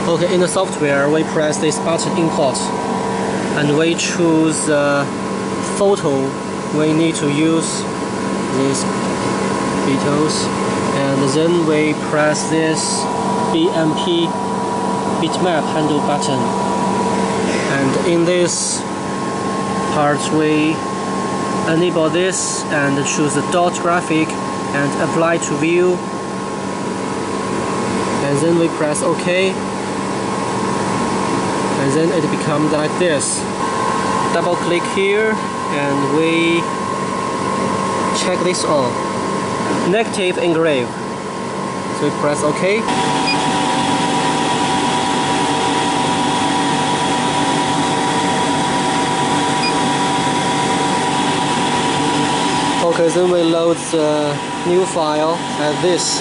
Okay, in the software, we press this button import, and we choose the photo we need to use these Beatles, and then we press this BMP bitmap handle button, and in this part we enable this and choose the dot graphic and apply to view, and then we press OK, and then it becomes like this. Double click here and we check this on negative engrave, so we press OK. Okay, then we load the new file as this.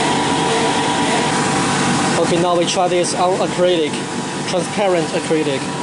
Okay, now we try this on acrylic, transparent acrylic.